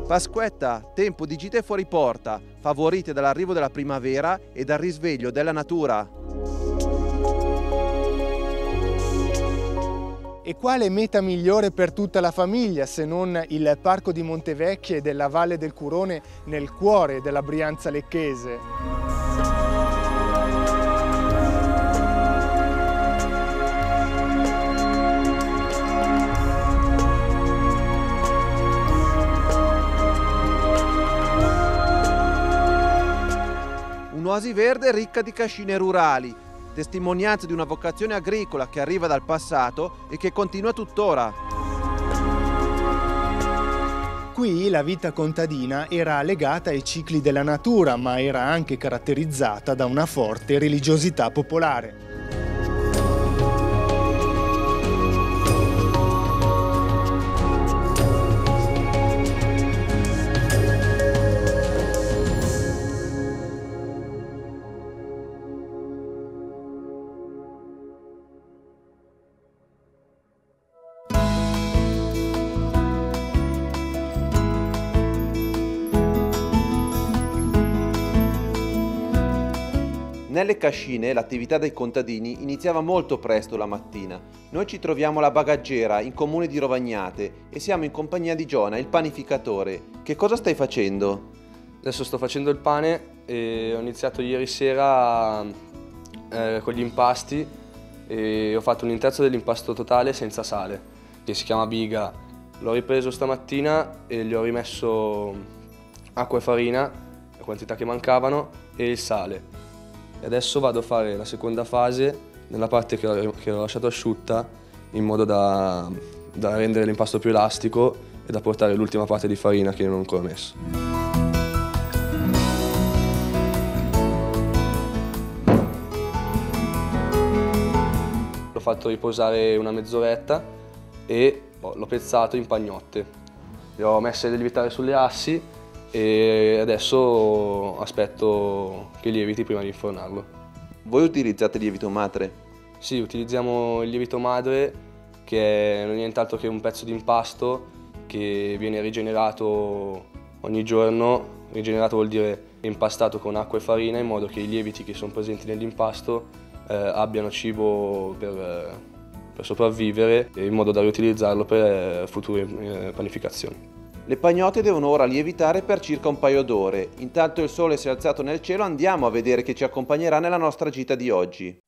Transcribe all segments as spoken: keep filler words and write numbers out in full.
Pasquetta, tempo di gite fuori porta, favorite dall'arrivo della primavera e dal risveglio della natura. E quale meta migliore per tutta la famiglia se non il Parco di Montevecchia e della Valle del Curone nel cuore della Brianza lecchese? Un'oasi verde ricca di cascine rurali, testimonianza di una vocazione agricola che arriva dal passato e che continua tuttora. Qui la vita contadina era legata ai cicli della natura, ma era anche caratterizzata da una forte religiosità popolare. Nelle cascine l'attività dei contadini iniziava molto presto la mattina. Noi ci troviamo alla Bagaggera, in comune di Rovagnate, e siamo in compagnia di Giona, il panificatore. Che cosa stai facendo? Adesso sto facendo il pane e ho iniziato ieri sera eh, con gli impasti e ho fatto un terzo dell'impasto totale senza sale, che si chiama biga. L'ho ripreso stamattina e gli ho rimesso acqua e farina, la quantità che mancavano, e il sale. E adesso vado a fare la seconda fase nella parte che ho, che ho lasciato asciutta, in modo da, da rendere l'impasto più elastico e da portare l'ultima parte di farina che non ho ancora messo. L'ho fatto riposare una mezz'oretta e l'ho pezzato in pagnotte. Le ho messe a lievitare sulle assi e adesso aspetto che lieviti prima di infornarlo. Voi utilizzate lievito madre? Sì, utilizziamo il lievito madre, che non è nient'altro che un pezzo di impasto che viene rigenerato ogni giorno. Rigenerato vuol dire impastato con acqua e farina, in modo che i lieviti che sono presenti nell'impasto eh, abbiano cibo per, eh, per sopravvivere, in modo da riutilizzarlo per eh, future eh, panificazioni. Le pagnotte devono ora lievitare per circa un paio d'ore. Intanto il sole si è alzato nel cielo, andiamo a vedere che ci accompagnerà nella nostra gita di oggi.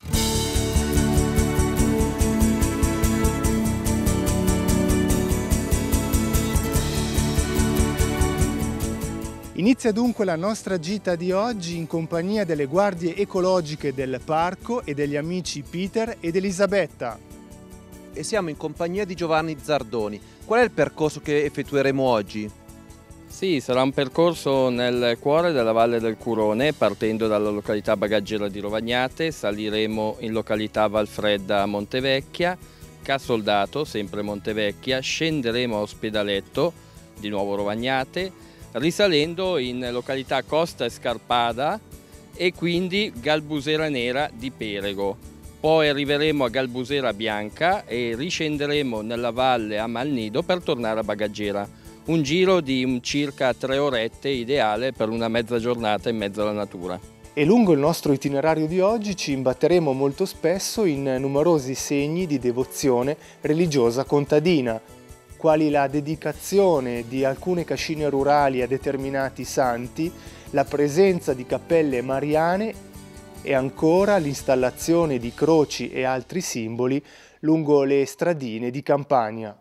Inizia dunque la nostra gita di oggi in compagnia delle guardie ecologiche del parco e degli amici Peter ed Elisabetta. E siamo in compagnia di Giovanni Zardoni. Qual è il percorso che effettueremo oggi? Sì, sarà un percorso nel cuore della Valle del Curone, partendo dalla località Bagaggera di Rovagnate, saliremo in località Valfredda Montevecchia, Casoldato, sempre Montevecchia, scenderemo a Ospedaletto, di nuovo Rovagnate, risalendo in località Costa Scarpada e quindi Galbusera Nera di Perego. Poi arriveremo a Galbusera Bianca e riscenderemo nella valle a Malnido per tornare a Bagaggera. Un giro di circa tre orette, ideale per una mezza giornata in mezzo alla natura. E lungo il nostro itinerario di oggi ci imbatteremo molto spesso in numerosi segni di devozione religiosa contadina, quali la dedicazione di alcune cascine rurali a determinati santi, la presenza di cappelle mariane e ancora l'installazione di croci e altri simboli lungo le stradine di Campania.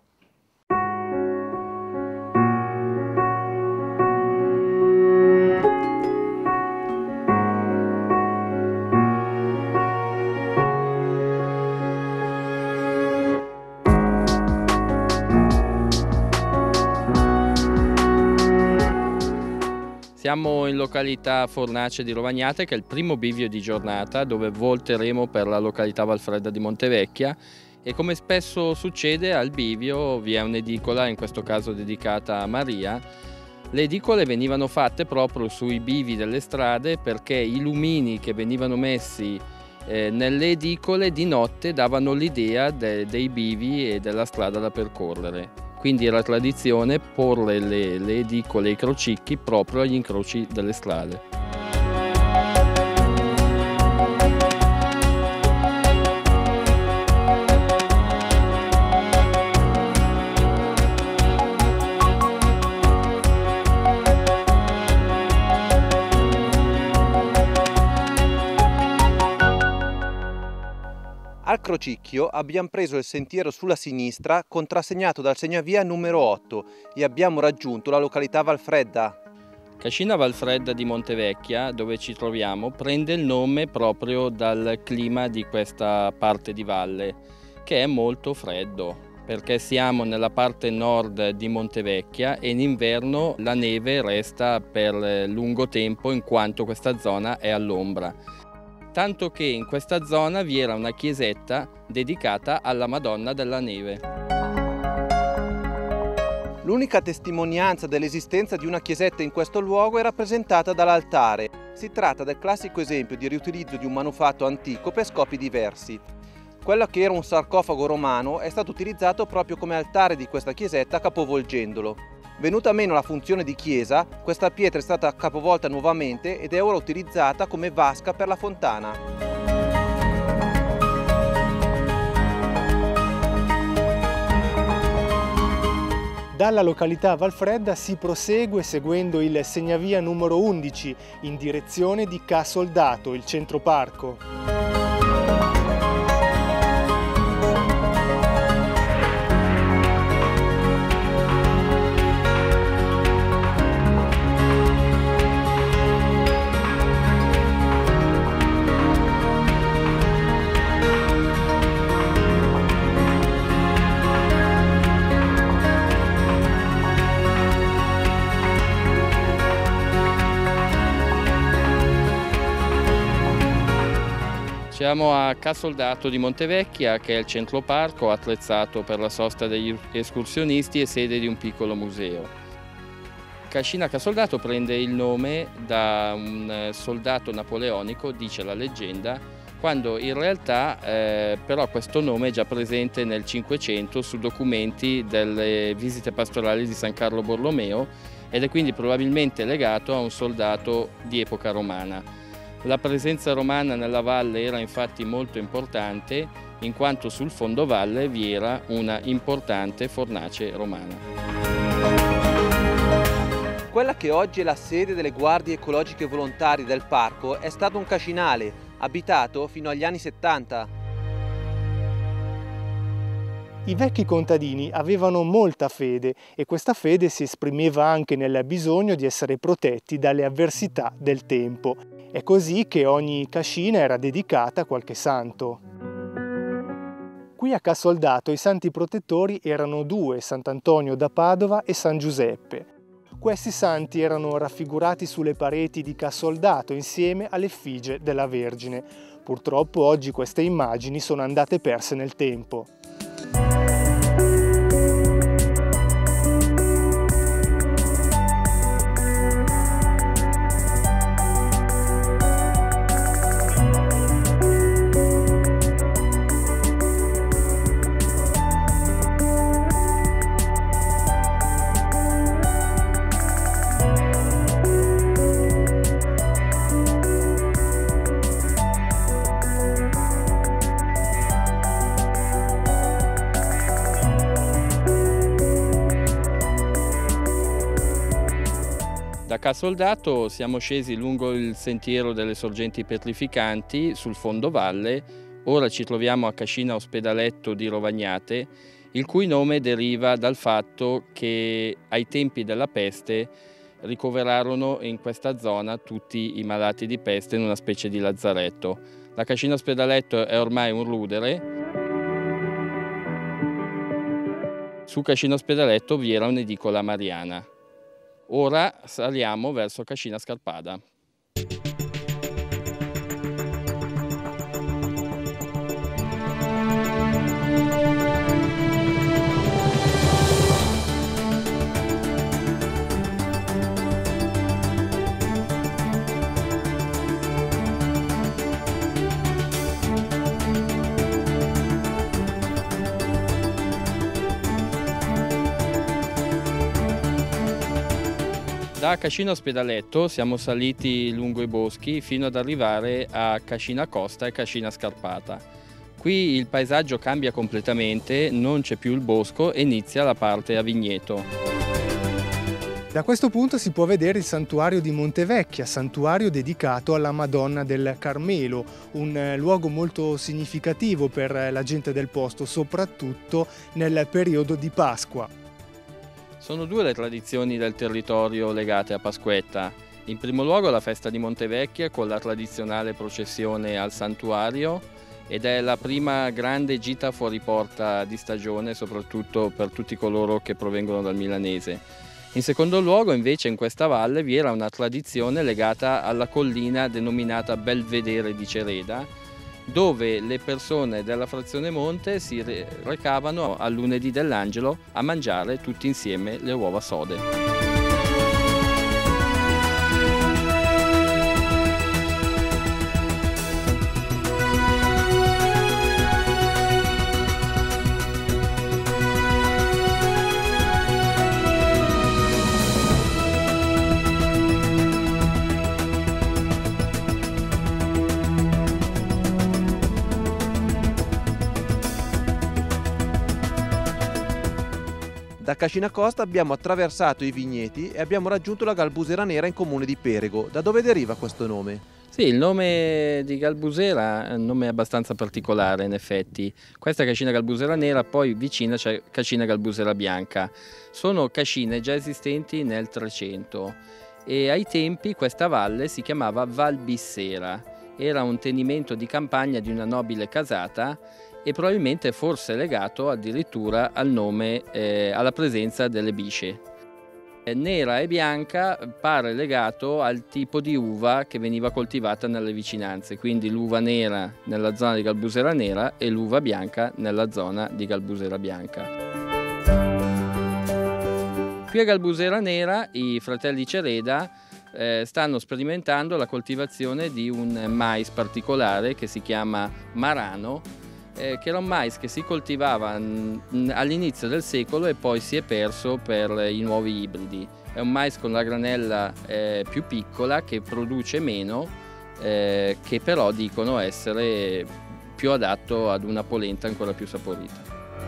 Siamo in località Fornace di Rovagnate, che è il primo bivio di giornata, dove volteremo per la località Valfredda di Montevecchia, e come spesso succede al bivio vi è un'edicola, in questo caso dedicata a Maria. Le edicole venivano fatte proprio sui bivi delle strade, perché i lumini che venivano messi eh, nelle edicole di notte davano l'idea de dei bivi e della strada da percorrere. quindi era tradizione porre le, le edicole e i crocicchi proprio agli incroci delle strade. Al Crocicchio abbiamo preso il sentiero sulla sinistra contrassegnato dal segnavia numero otto e abbiamo raggiunto la località Valfredda. Cascina Valfredda di Montevecchia, dove ci troviamo, prende il nome proprio dal clima di questa parte di valle, che è molto freddo, perché siamo nella parte nord di Montevecchia e in inverno la neve resta per lungo tempo in quanto questa zona è all'ombra. Tanto che in questa zona vi era una chiesetta dedicata alla Madonna della Neve. L'unica testimonianza dell'esistenza di una chiesetta in questo luogo è rappresentata dall'altare. Si tratta del classico esempio di riutilizzo di un manufatto antico per scopi diversi. Quello che era un sarcofago romano è stato utilizzato proprio come altare di questa chiesetta capovolgendolo. Venuta meno la funzione di chiesa, questa pietra è stata capovolta nuovamente ed è ora utilizzata come vasca per la fontana. Dalla località Valfredda si prosegue seguendo il segnavia numero undici in direzione di Ca Soldato, il centro parco. Siamo a Ca Soldato di Montevecchia, che è il centro parco attrezzato per la sosta degli escursionisti e sede di un piccolo museo. Cascina Ca Soldato prende il nome da un soldato napoleonico, dice la leggenda, quando in realtà eh, però questo nome è già presente nel Cinquecento su documenti delle visite pastorali di San Carlo Borromeo ed è quindi probabilmente legato a un soldato di epoca romana. La presenza romana nella valle era infatti molto importante, in quanto sul fondovalle vi era una importante fornace romana. Quella che oggi è la sede delle guardie ecologiche volontarie del parco è stato un cascinale, abitato fino agli anni settanta. I vecchi contadini avevano molta fede e questa fede si esprimeva anche nel bisogno di essere protetti dalle avversità del tempo. È così che ogni cascina era dedicata a qualche santo. Qui a Ca Soldato i santi protettori erano due, Sant'Antonio da Padova e San Giuseppe. Questi santi erano raffigurati sulle pareti di Ca Soldato insieme all'effigie della Vergine. Purtroppo oggi queste immagini sono andate perse nel tempo. Da Ca Soldato siamo scesi lungo il sentiero delle sorgenti petrificanti sul fondovalle. Ora ci troviamo a Cascina Ospedaletto di Rovagnate, il cui nome deriva dal fatto che ai tempi della peste ricoverarono in questa zona tutti i malati di peste in una specie di lazzaretto. La Cascina Ospedaletto è ormai un rudere. Su Cascina Ospedaletto vi era un'edicola mariana. Ora saliamo verso Cascina Scarpada. Da Cascina Ospedaletto siamo saliti lungo i boschi fino ad arrivare a Cascina Costa e Cascina Scarpata. Qui il paesaggio cambia completamente, non c'è più il bosco e inizia la parte a vigneto. Da questo punto si può vedere il santuario di Montevecchia, santuario dedicato alla Madonna del Carmelo, un luogo molto significativo per la gente del posto, soprattutto nel periodo di Pasqua. Sono due le tradizioni del territorio legate a Pasquetta. In primo luogo la festa di Montevecchia con la tradizionale processione al santuario ed è la prima grande gita fuori porta di stagione, soprattutto per tutti coloro che provengono dal milanese. In secondo luogo invece in questa valle vi era una tradizione legata alla collina denominata Belvedere di Cereda, dove le persone della frazione Monte si recavano al lunedì dell'Angelo a mangiare tutti insieme le uova sode. Da Cascina Costa abbiamo attraversato i vigneti e abbiamo raggiunto la Galbusera Nera in comune di Perego. Da dove deriva questo nome? Sì, il nome di Galbusera è un nome abbastanza particolare in effetti. Questa è Cascina Galbusera Nera, poi vicina c'è Cascina Galbusera Bianca. Sono cascine già esistenti nel trecento e ai tempi questa valle si chiamava Val Bissera. Era un tenimento di campagna di una nobile casata e probabilmente forse legato addirittura al nome, eh, alla presenza delle bisce. Nera e bianca pare legato al tipo di uva che veniva coltivata nelle vicinanze, quindi l'uva nera nella zona di Galbusera Nera e l'uva bianca nella zona di Galbusera Bianca. Qui a Galbusera Nera i fratelli Cereda eh, stanno sperimentando la coltivazione di un mais particolare che si chiama Marano, che era un mais che si coltivava all'inizio del secolo e poi si è perso per i nuovi ibridi. È un mais con la granella eh, più piccola che produce meno, eh, che però dicono essere più adatto ad una polenta ancora più saporita.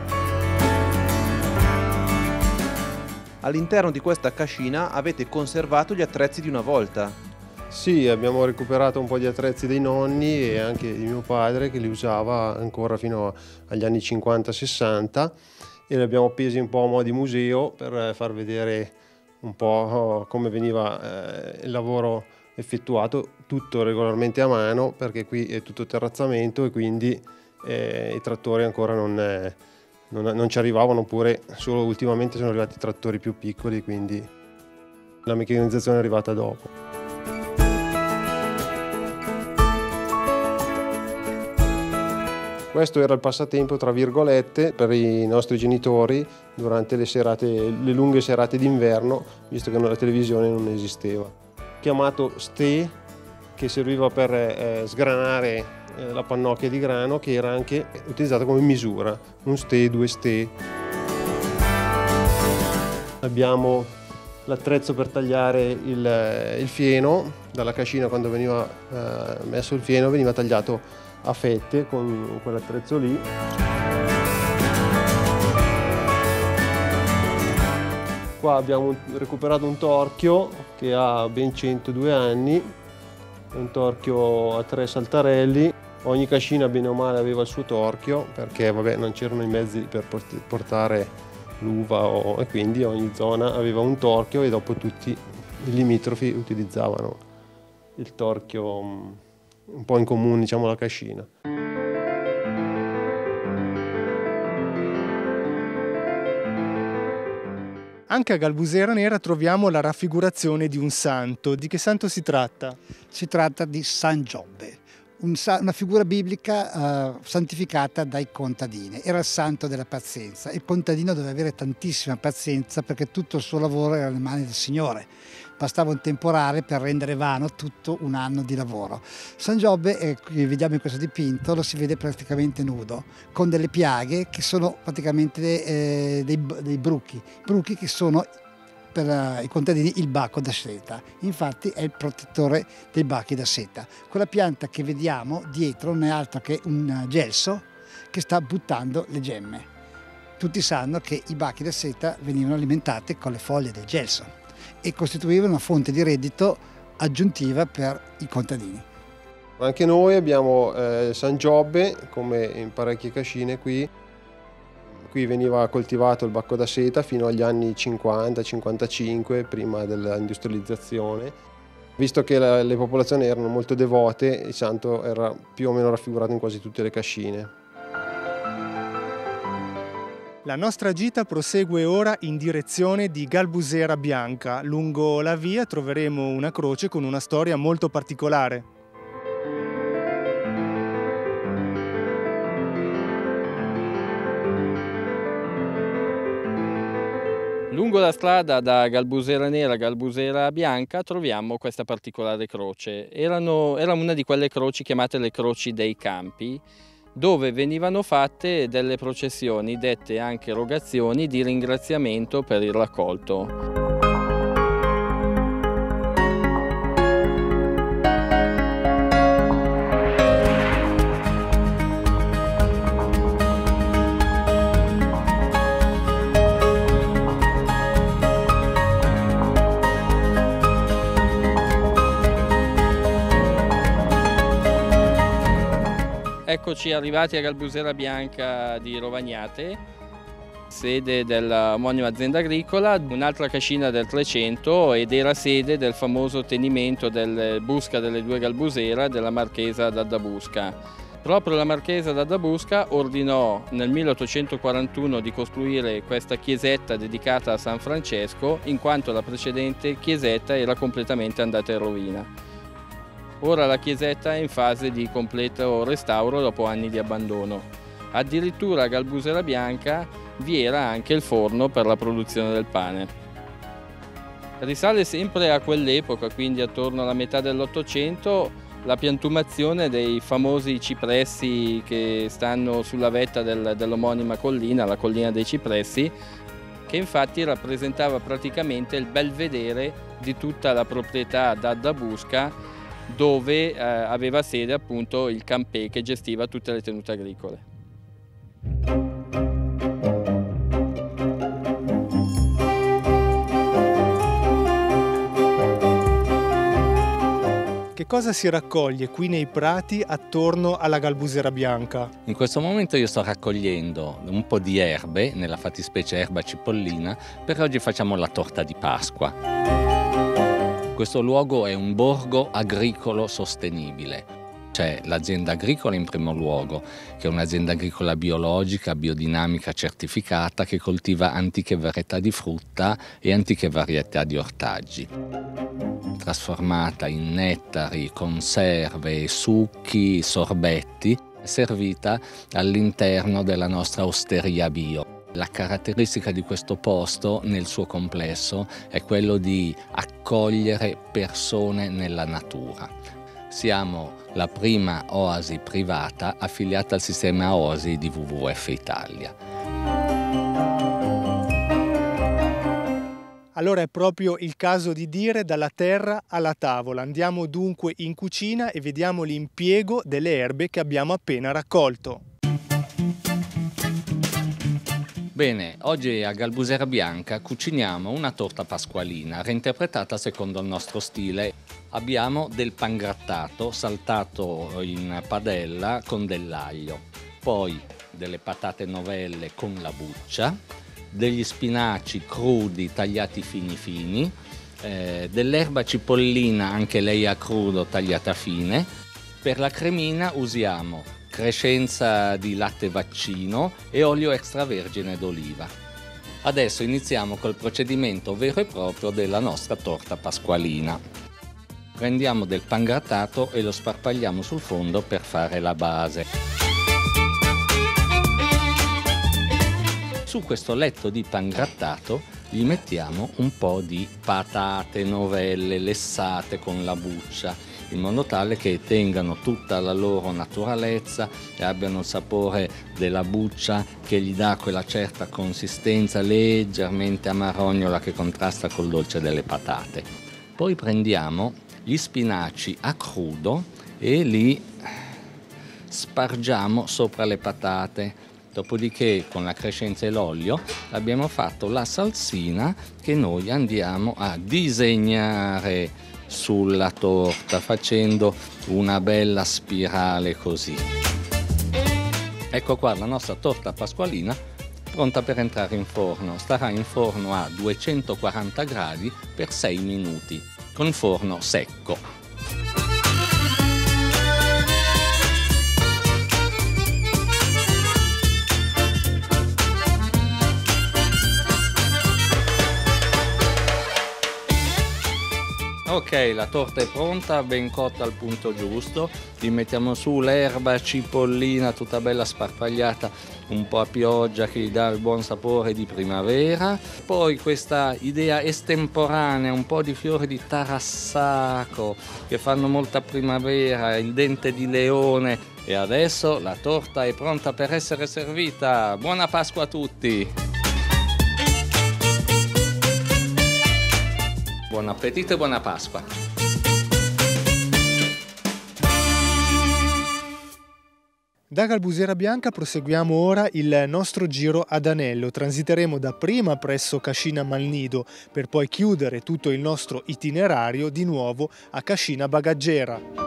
All'interno di questa cascina avete conservato gli attrezzi di una volta. Sì, abbiamo recuperato un po' di attrezzi dei nonni e anche di mio padre che li usava ancora fino agli anni cinquanta sessanta e li abbiamo appesi un po' a mo' di museo per far vedere un po' come veniva eh, il lavoro effettuato, tutto regolarmente a mano perché qui è tutto terrazzamento e quindi eh, i trattori ancora non, eh, non, non ci arrivavano, oppure solo ultimamente sono arrivati i trattori più piccoli, quindi la meccanizzazione è arrivata dopo. Questo era il passatempo, tra virgolette, per i nostri genitori durante le, serate, le lunghe serate d'inverno, visto che la televisione non esisteva. Chiamato ste, che serviva per eh, sgranare eh, la pannocchia di grano, che era anche utilizzata come misura, un ste, due ste. Abbiamo l'attrezzo per tagliare il, il fieno. Dalla cascina, quando veniva eh, messo il fieno, veniva tagliato a fette con quell'attrezzo lì. Qua abbiamo recuperato un torchio che ha ben centodue anni, è un torchio a tre saltarelli. Ogni cascina bene o male aveva il suo torchio perché vabbè, non c'erano i mezzi per portare l'uva e quindi ogni zona aveva un torchio e dopo tutti i limitrofi utilizzavano il torchio un po' in comune, diciamo, la cascina. Anche a Galbusera Nera troviamo la raffigurazione di un santo. Di che santo si tratta? Si tratta di San Giobbe, un, una figura biblica uh, santificata dai contadini. Era il santo della pazienza. Il contadino doveva avere tantissima pazienza perché tutto il suo lavoro era nelle mani del Signore. Bastava un temporale per rendere vano tutto un anno di lavoro. San Giobbe, eh, qui vediamo in questo dipinto, lo si vede praticamente nudo, con delle piaghe che sono praticamente eh, dei, dei bruchi, bruchi che sono per uh, i contadini il bacco da seta. Infatti è il protettore dei bacchi da seta. Quella pianta che vediamo dietro non è altro che un gelso che sta buttando le gemme. Tutti sanno che i bacchi da seta venivano alimentati con le foglie del gelso e costituivano una fonte di reddito aggiuntiva per i contadini. Anche noi abbiamo eh, San Giobbe, come in parecchie cascine qui. Qui veniva coltivato il bacco da seta fino agli anni cinquanta cinquantacinque, prima dell'industrializzazione. Visto che la, le popolazioni erano molto devote, il santo era più o meno raffigurato in quasi tutte le cascine. La nostra gita prosegue ora in direzione di Galbusera Bianca. Lungo la via troveremo una croce con una storia molto particolare. Lungo la strada da Galbusera Nera a Galbusera Bianca troviamo questa particolare croce. Erano, era una di quelle croci chiamate le croci dei campi, dove venivano fatte delle processioni, dette anche rogazioni di ringraziamento per il raccolto. Eccoci arrivati a Galbusera Bianca di Rovagnate, sede dell'omonima azienda agricola, un'altra cascina del Trecento, ed era sede del famoso tenimento del Busca delle Due Galbusera della marchesa d'Addabusca. Proprio la marchesa d'Addabusca ordinò nel milleottocentoquarantuno di costruire questa chiesetta dedicata a San Francesco, in quanto la precedente chiesetta era completamente andata in rovina. Ora la chiesetta è in fase di completo restauro dopo anni di abbandono. Addirittura a Galbusera Bianca vi era anche il forno per la produzione del pane. Risale sempre a quell'epoca, quindi attorno alla metà dell'Ottocento, la piantumazione dei famosi cipressi che stanno sulla vetta del, dell'omonima collina, la collina dei cipressi, che infatti rappresentava praticamente il belvedere di tutta la proprietà d'Addabusca, dove eh, aveva sede appunto il Campè che gestiva tutte le tenute agricole. Che cosa si raccoglie qui nei prati attorno alla Galbusera Bianca? In questo momento io sto raccogliendo un po' di erbe, nella fattispecie erba cipollina, perché oggi facciamo la torta di Pasqua. Questo luogo è un borgo agricolo sostenibile. C'è l'azienda agricola in primo luogo, che è un'azienda agricola biologica, biodinamica certificata, che coltiva antiche varietà di frutta e antiche varietà di ortaggi. Trasformata in nettari, conserve, succhi, sorbetti, è servita all'interno della nostra osteria bio. La caratteristica di questo posto nel suo complesso è quello di accogliere persone nella natura. Siamo la prima oasi privata affiliata al sistema O A S I di W W F Italia. Allora è proprio il caso di dire dalla terra alla tavola. Andiamo dunque in cucina e vediamo l'impiego delle erbe che abbiamo appena raccolto. Bene, oggi a Galbusera Bianca cuciniamo una torta pasqualina reinterpretata secondo il nostro stile. Abbiamo del pangrattato saltato in padella con dell'aglio, poi delle patate novelle con la buccia, degli spinaci crudi tagliati fini fini, eh, dell'erba cipollina anche lei a crudo tagliata fine. Per la cremina usiamo crescenza di latte vaccino e olio extravergine d'oliva. Adesso iniziamo col procedimento vero e proprio della nostra torta pasqualina. Prendiamo del pangrattato e lo sparpagliamo sul fondo per fare la base. Su questo letto di pangrattato gli mettiamo un po' di patate novelle lessate con la buccia. in modo tale che tengano tutta la loro naturalezza e abbiano il sapore della buccia che gli dà quella certa consistenza leggermente amarognola che contrasta col dolce delle patate. Poi prendiamo gli spinaci a crudo e li spargiamo sopra le patate. Dopodiché con la crescenza e l'olio abbiamo fatto la salsina che noi andiamo a disegnare sulla torta facendo una bella spirale così. Ecco qua la nostra torta pasqualina pronta per entrare in forno. Starà in forno a duecentoquaranta gradi per sei minuti con forno secco. Ok, la torta è pronta, ben cotta al punto giusto. Gli mettiamo su l'erba cipollina tutta bella sparpagliata, un po' a pioggia che gli dà il buon sapore di primavera. Poi questa idea estemporanea, un po' di fiori di tarassaco che fanno molta primavera, il dente di leone. E adesso la torta è pronta per essere servita. Buona Pasqua a tutti! Buon appetito e buona Pasqua! Da Galbusiera Bianca proseguiamo ora il nostro giro ad anello. Transiteremo dapprima presso Cascina Malnido per poi chiudere tutto il nostro itinerario di nuovo a Cascina Bagaggera.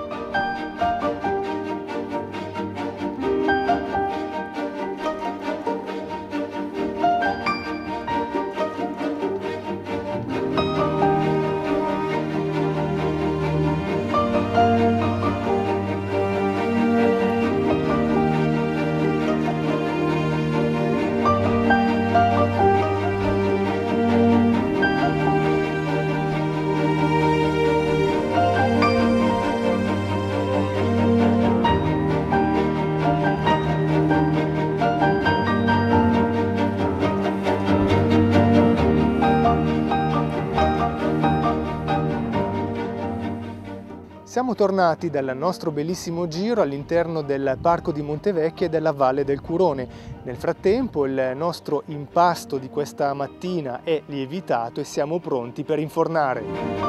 Siamo tornati dal nostro bellissimo giro all'interno del Parco di Montevecchia e della Valle del Curone. Nel frattempo il nostro impasto di questa mattina è lievitato e siamo pronti per infornare.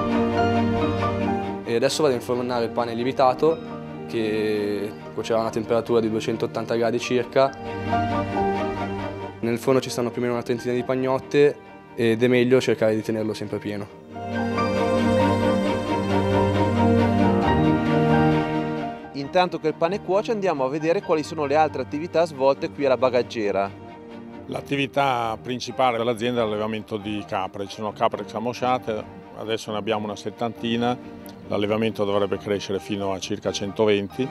E adesso vado a infornare il pane lievitato che cuocerà a una temperatura di duecentottanta gradi circa. Nel forno ci stanno più o meno una trentina di pagnotte ed è meglio cercare di tenerlo sempre pieno. Intanto che il pane cuoce andiamo a vedere quali sono le altre attività svolte qui alla Bagaggera. L'attività principale dell'azienda è l'allevamento di capre. Ci sono capre scamosciate, adesso ne abbiamo una settantina, l'allevamento dovrebbe crescere fino a circa centoventi.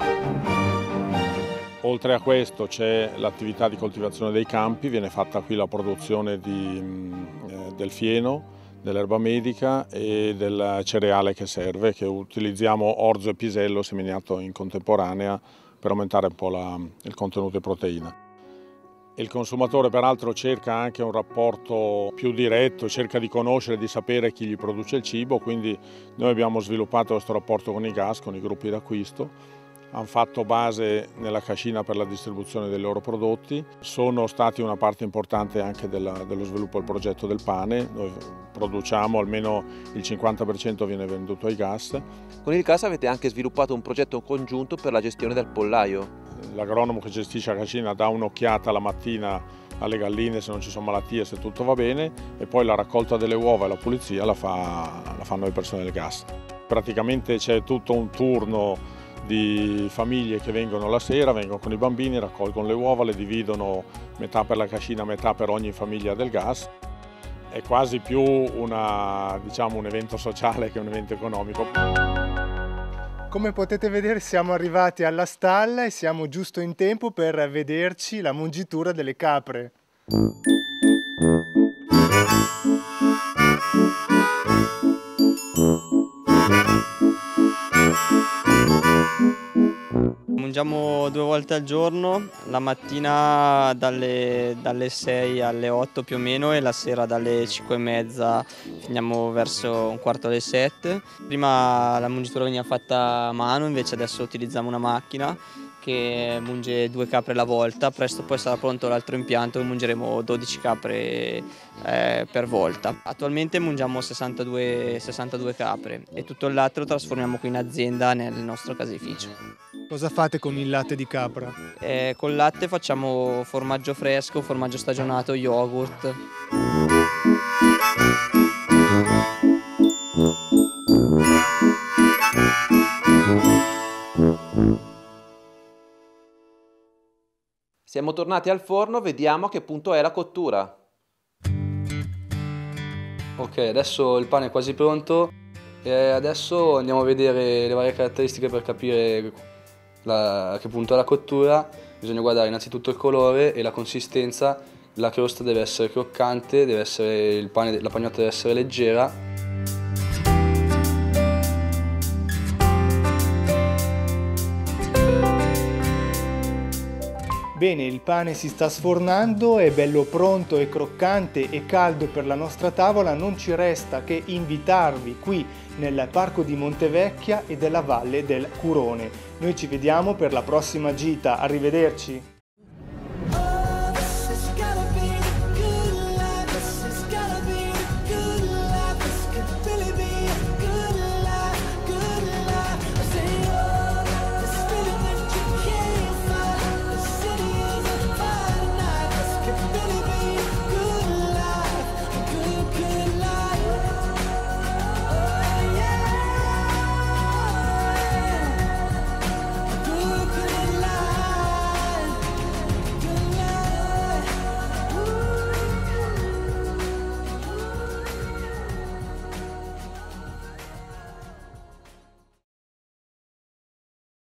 Oltre a questo c'è l'attività di coltivazione dei campi, viene fatta qui la produzione di, eh, del fieno, dell'erba medica e del cereale che serve, che utilizziamo orzo e pisello seminato in contemporanea per aumentare un po' la, il contenuto di proteina. Il consumatore peraltro cerca anche un rapporto più diretto, cerca di conoscere, di sapere chi gli produce il cibo, quindi noi abbiamo sviluppato questo rapporto con i G A S, con i gruppi d'acquisto. Hanno fatto base nella cascina per la distribuzione dei loro prodotti, sono stati una parte importante anche della, dello sviluppo del progetto del pane. Noi produciamo, almeno il cinquanta per cento viene venduto ai G A S. Con il G A S avete anche sviluppato un progetto congiunto per la gestione del pollaio. L'agronomo che gestisce la cascina dà un'occhiata la mattina alle galline se non ci sono malattie, se tutto va bene, e poi la raccolta delle uova e la pulizia la, fa, la fanno le persone del G A S. Praticamente c'è tutto un turno di famiglie che vengono la sera, vengono con i bambini, raccolgono le uova, le dividono metà per la cascina, metà per ogni famiglia del G A S. È quasi più una, diciamo, un evento sociale che un evento economico. Come potete vedere siamo arrivati alla stalla e siamo giusto in tempo per vederci la mungitura delle capre. mangiamo due volte al giorno, la mattina dalle, dalle sei alle otto più o meno e la sera dalle cinque e mezza finiamo verso un quarto alle sette. Prima la mungitura veniva fatta a mano, invece adesso utilizziamo una macchina che munge due capre alla volta. Presto poi sarà pronto l'altro impianto e mungeremo dodici capre eh, per volta. Attualmente mungiamo sessantadue, sessantadue capre e tutto il latte lo trasformiamo qui in azienda nel nostro caseificio. Cosa fate con il latte di capra? Eh, col latte facciamo formaggio fresco, formaggio stagionato, yogurt. Siamo tornati al forno, vediamo a che punto è la cottura. Ok, adesso il pane è quasi pronto e adesso andiamo a vedere le varie caratteristiche per capire la, a che punto è la cottura. Bisogna guardare innanzitutto il colore e la consistenza. La crosta deve essere croccante, deve essere, il pane, la pagnotta deve essere leggera. Bene, il pane si sta sfornando, è bello pronto e croccante e caldo per la nostra tavola. Non ci resta che invitarvi qui nel Parco di Montevecchia e della Valle del Curone. Noi ci vediamo per la prossima gita, arrivederci!